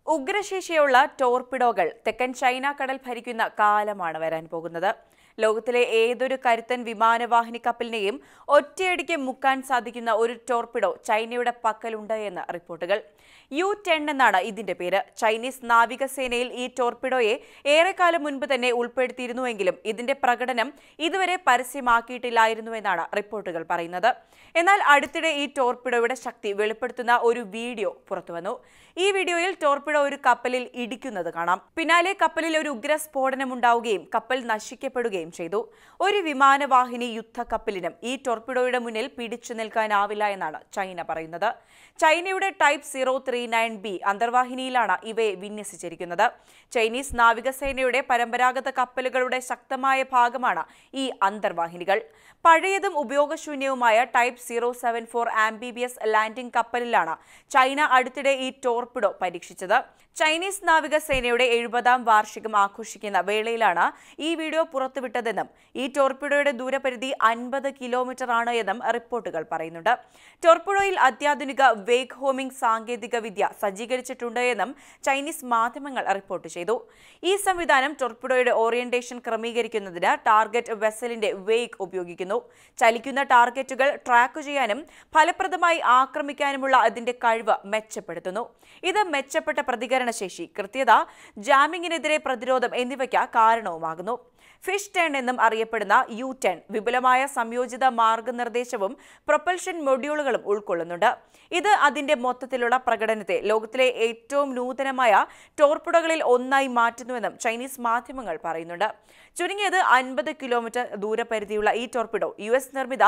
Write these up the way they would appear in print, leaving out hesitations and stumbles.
ഉഗ്രശേഷിയുള്ള ടോർപിഡോകൾ തെക്കൻ ചൈന കടൽ ഭരിക്കുന്ന കാലമാണ് വരാൻ പോകുന്നത്. ലോകത്തിലെ ഏതൊരു കരുത്തൻ വിമാനവാഹിനി കപ്പലിനെയും ഒറ്റയടിക്ക് മുക്കാൻ സാധിക്കുന്ന ഒരു ടോർപിഡോ ചൈനയുടെ പക്കലുണ്ട് എന്ന് റിപ്പോർട്ടുകൾ. U-10 എന്നാണ് ഇതിന്റെ പേര്. ചൈനീസ് നാവികസേനയിൽ ഈ ടോർപിഡോയെ ഏറെക്കാലം മുൻപ് തന്നെ ഉൾപ്പെടുത്തിയിരുന്നുവെങ്കിലും ഇതിന്റെ പ്രകടനം ഇതുവരെ പരസ്യമാക്കിയിട്ടില്ലായിരുന്നുവെന്നാണ് റിപ്പോർട്ടുകൾ പറയുന്നത്. എന്നാൽ അടുത്തിടെ ഈ ടോർപിഡോയുടെ ശക്തി വെളിപ്പെടുത്തുന്ന ഒരു വീഡിയോ പുറത്തുവന്നു. ഈ വീഡിയോയിൽ ടോർപിഡോ ഒരു കപ്പലിൽ ഇടിക്കുന്നത് കാണാം. പിന്നാലെ കപ്പലിൽ ഒരു ഉഗ്ര സ്ഫോടനം ഉണ്ടാവുകയും കപ്പൽ നശിക്കപ്പെടുകയും ചെയ്തു. ഒരു വിമാനവാഹിനി യുദ്ധക്കപ്പലിനും ഈ ടോർപിഡോയുടെ മുന്നിൽ പിടിച്ചു നിൽക്കാനാവില്ല എന്നാണ് ചൈന പറയുന്നത്. ചൈനയുടെ ടൈപ്പ് 039B അന്തർവാഹിനിയിലാണ് ഇവയെ വിന്യസിച്ചിരിക്കുന്നത്. ചൈനീസ് നാവികസേനയുടെ പരമ്പരാഗത കപ്പലുകളുടെ ശക്തമായ ഭാഗമാണ് ഈ അന്തർവാഹിനികൾ. പഴയതും ഉപയോഗശൂന്യവുമായ ടൈപ്പ് 074 ആംബിബിയസ് ലാൻഡിംഗ് കപ്പലിലാണ് ചൈന അടുത്തിടെ ഈ ടോർപിഡോ പരീക്ഷിച്ചത്. ചൈനീസ് നാവികസേനയുടെ 70ാം വാർഷികം ആഘോഷിക്കുന്ന വേളയിലാണ് ഈ വീഡിയോ പുറത്തുവിട്ടതെന്നും ഈ ടോർപിഡോയുടെ ദൂരപരിധി 50 കിലോമീറ്റർ ആണ് എന്നും റിപ്പോർട്ടുകൾ പറയുന്നുണ്ട്. ടോർപിഡോയിൽ അത്യാധുനിക വേഗ് ഹോമിംഗ് സാങ്കേതിക വിദ്യ സജ്ജീകരിച്ചിട്ടുണ്ട് എന്നും ചൈനീസ് മാധ്യമങ്ങൾ റിപ്പോർട്ട് ചെയ്തു. ഈ സംവിധാനം ടോർപിഡോയുടെ ഓറിയന്റേഷൻ ക്രമീകരിക്കുന്നതിന് ടാർഗറ്റ് വെസലിന്റെ വേഗ് ഉപയോഗിക്കുന്നു. ചലിക്കുന്ന ടാർഗറ്റുകൾ ട്രാക്ക് ചെയ്യാനും ഫലപ്രദമായി ആക്രമിക്കാനുമുള്ള അതിന്റെ കഴിവ് മെച്ചപ്പെടുത്തുന്നു. ഇത് മെച്ചപ്പെട്ട പ്രതികരണശേഷി, കൃത്യത, ജാമിങ്ങിനെതിരെ പ്രതിരോധം എന്നിവയ്ക്ക് കാരണവുമാകുന്നു. ഫിഷ് 10 എന്നും അറിയപ്പെടുന്ന U-10 വിപുലമായ സംയോജിത മാർഗനിർദ്ദേശവും പ്രൊപ്പൽഷൻ മൊഡ്യൂളുകളും ഉൾക്കൊള്ളുന്നുണ്ട്. ഇത് അതിന്റെ മൊത്തത്തിലുള്ള പ്രകടനത്തെ ലോകത്തിലെ ഏറ്റവും നൂതനമായ ടോർപിഡോകളിൽ ഒന്നായി മാറ്റുന്നുവെന്നും ചൈനീസ് മാധ്യമങ്ങൾ പറയുന്നുണ്ട്. ചുരുങ്ങിയത് 50 കിലോമീറ്റർ ദൂരപരിധിയുള്ള ഈ ടോർപിഡോ US നിർമ്മിത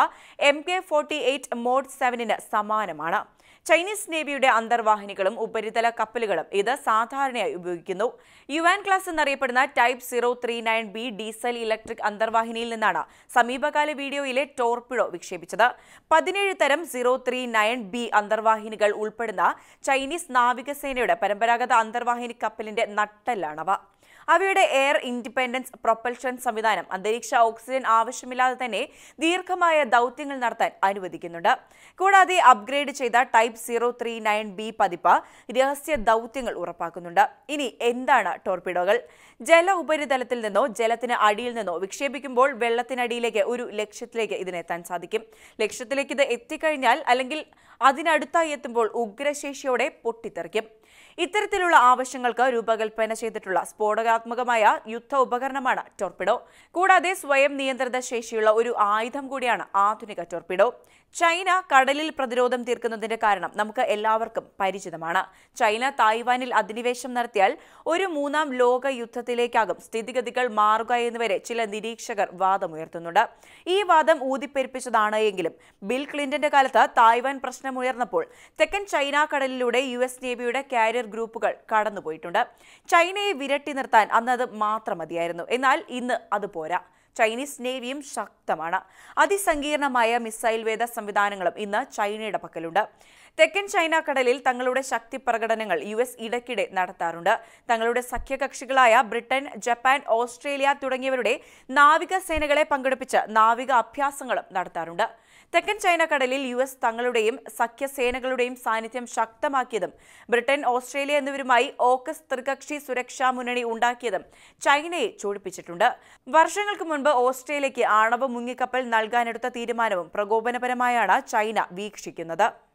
MK-48 മോഡ് 7ന് സമാനമാണ്. ചൈനീസ് നേവിയുടെ അന്തർവാഹിനികളും ഉപരിതല കപ്പലുകളും ഇത് സാധാരണയായി ഉപയോഗിക്കുന്നു. യുവാൻ ക്ലാസ് എന്നറിയപ്പെടുന്ന ടൈപ്പ് 039B ഡീസൽ ഇലക്ട്രിക് അന്തർവാഹിനിയിൽ നിന്നാണ് സമീപകാല വീഡിയോയിലെ ടോർപിഡോ വിക്ഷേപിച്ചത്. 17 തരം 039B അന്തർവാഹിനികൾ ഉൾപ്പെടുന്ന ചൈനീസ് നാവികസേനയുടെ പരമ്പരാഗത അന്തർവാഹിനി കപ്പലിന്റെ നട്ടെല്ലാണവ. അവയുടെ എയർ ഇൻഡിപെൻഡൻസ് പ്രൊപ്പൽഷൻ സംവിധാനം അന്തരീക്ഷ ഓക്സിജൻ ആവശ്യമില്ലാതെ തന്നെ ദീർഘമായ ദൗത്യങ്ങൾ നടത്താൻ അനുവദിക്കുന്നുണ്ട്. കൂടാതെ അപ്ഗ്രേഡ് ചെയ്ത ടൈപ്പ് 039B പതിപ്പ് രഹസ്യ ദൗത്യങ്ങൾ ഉറപ്പാക്കുന്നുണ്ട്. ഇനി എന്താണ് ടോർപിഡോകൾ? ജല ഉപരിതലത്തിൽ നിന്നോ ജലത്തിന് അടിയിൽ നിന്നോ വിക്ഷേപിക്കുമ്പോൾ വെള്ളത്തിനടിയിലേക്ക് ഒരു ലക്ഷ്യത്തിലേക്ക് ഇതിനെത്താൻ സാധിക്കും. ലക്ഷ്യത്തിലേക്ക് ഇത് എത്തിക്കഴിഞ്ഞാൽ അല്ലെങ്കിൽ അതിനടുത്തായി എത്തുമ്പോൾ ഉഗ്രശേഷിയോടെ പൊട്ടിത്തെറിക്കും. ഇത്തരത്തിലുള്ള ആവശ്യങ്ങൾക്ക് രൂപകൽപ്പന ചെയ്തിട്ടുള്ള സ്ഫോടകാത്മകമായ യുദ്ധ ഉപകരണമാണ് ടോർപിഡോ. കൂടാതെ സ്വയം നിയന്ത്രിത ശേഷിയുള്ള ഒരു ആയുധം കൂടിയാണ് ആധുനിക ടോർപിഡോ. ചൈന കടലിൽ പ്രതിരോധം തീർക്കുന്നതിന്റെ കാരണം നമുക്ക് എല്ലാവർക്കും പരിചിതമാണ്. ചൈന തായ്വാനിൽ അധിനിവേശം നടത്തിയാൽ ഒരു 3ാം ലോക യുദ്ധത്തിലേക്കാകും സ്ഥിതിഗതികൾ മാറുക എന്നുവരെ ചില നിരീക്ഷകർ വാദമുയർത്തുന്നുണ്ട്. ഈ വാദം ഊതിപ്പെരുപ്പിച്ചതാണ് എങ്കിലും ബിൽ ക്ലിന്റന്റെ കാലത്ത് തായ്വാൻ പ്രശ്നമുയർന്നപ്പോൾ തെക്കൻ ചൈന കടലിലൂടെ US നേവിയുടെ കാരിയർ ഗ്രൂപ്പുകൾ കടന്നുപോയിട്ടുണ്ട്. ചൈനയെ വിരട്ടി നിർത്താൻ അന്ന് അത് മാത്രം മതിയായിരുന്നു. എന്നാൽ ഇന്ന് അത് പോരാ. ചൈനീസ് നേവിയും ശക്തമാണ്. അതിസങ്കീർണമായ മിസൈൽ വേദ സംവിധാനങ്ങളും ഇന്ന് ചൈനയുടെ പക്കലുണ്ട്. തെക്കൻ ചൈന കടലിൽ തങ്ങളുടെ ശക്തി പ്രകടനങ്ങൾ US ഇടയ്ക്കിടെ നടത്താറുണ്ട്. തങ്ങളുടെ സഖ്യകക്ഷികളായ ബ്രിട്ടൻ, ജപ്പാൻ, ഓസ്ട്രേലിയ തുടങ്ങിയവരുടെ നാവികസേനകളെ പങ്കെടുപ്പിച്ച് നാവിക അഭ്യാസങ്ങളും നടത്താറുണ്ട്. തെക്കൻ ചൈന കടലിൽ US തങ്ങളുടെയും സഖ്യസേനകളുടെയും സാന്നിധ്യം ശക്തമാക്കിയതും ബ്രിട്ടൻ, ഓസ്ട്രേലിയ എന്നിവരുമായി ഓക്കസ് ത്രികക്ഷി സുരക്ഷാ മുന്നണി ഉണ്ടാക്കിയതും ചൈനയെ ചൂടിപ്പിച്ചിട്ടുണ്ട്. വർഷങ്ങൾക്ക് മുൻപ് ഓസ്ട്രേലിയയ്ക്ക് ആണവ മുങ്ങിക്കപ്പൽ നൽകാനെടുത്ത തീരുമാനവും പ്രകോപനപരമായാണ് ചൈന വീക്ഷിക്കുന്നത്.